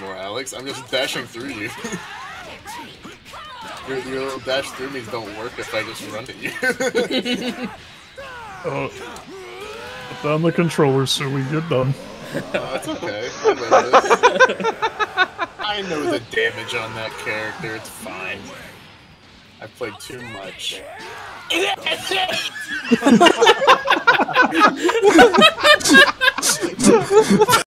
anymore, Alex. I'm just dashing through you. Your little dash through me's don't work if I just run at you. Put down the controller so we get done. It's okay. I know the damage on that character. It's fine. I played too much.